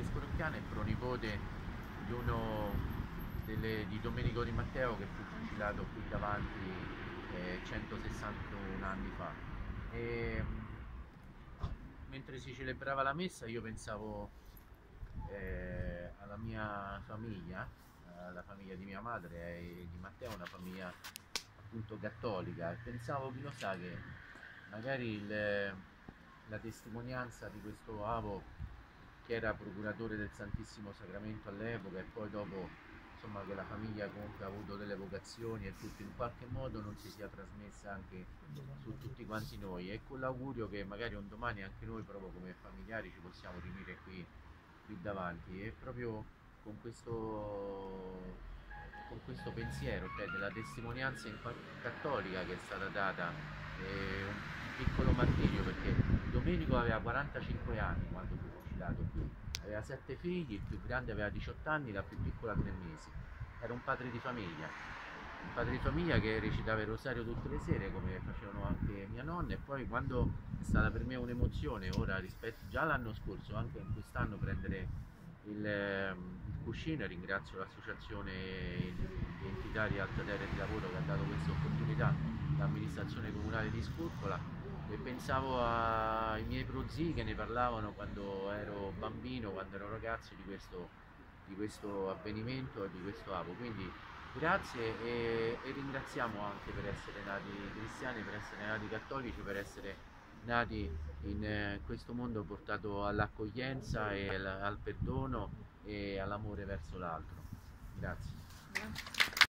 Scurocchiano è pronipote di uno di Domenico Di Matteo, che fu fucilato qui davanti 161 anni fa. E, mentre si celebrava la messa io pensavo alla mia famiglia, alla famiglia di mia madre e di Matteo, una famiglia appunto cattolica, e pensavo, chi lo sa, che magari la testimonianza di questo avo, che era procuratore del Santissimo Sacramento all'epoca, e poi dopo, insomma, che la famiglia comunque ha avuto delle vocazioni e tutto, in qualche modo non si sia trasmessa anche su tutti quanti noi, e con l'augurio che magari un domani anche noi, proprio come familiari, ci possiamo riunire qui davanti, e proprio con questo pensiero, cioè della testimonianza cattolica che è stata data, un piccolo martirio, perché Domenico aveva 45 anni quando fu fucilato qui, aveva 7 figli, il più grande aveva 18 anni, la più piccola 3 mesi, era un padre di famiglia che recitava il rosario tutte le sere, come facevano anche mia nonna. E poi, quando è stata per me un'emozione, ora rispetto già l'anno scorso, anche in quest'anno, prendere il cuscino, e ringrazio l'associazione di entitari Alta Terra di Lavoro che ha dato questa opportunità, l'amministrazione comunale di Scurcola, e pensavo ai miei prozii che ne parlavano quando ero bambino, quando ero ragazzo, di questo avvenimento e di questo avo. Quindi grazie, e ringraziamo anche per essere nati cristiani, per essere nati cattolici, per essere nati in questo mondo portato all'accoglienza e al perdono e all'amore verso l'altro. Grazie.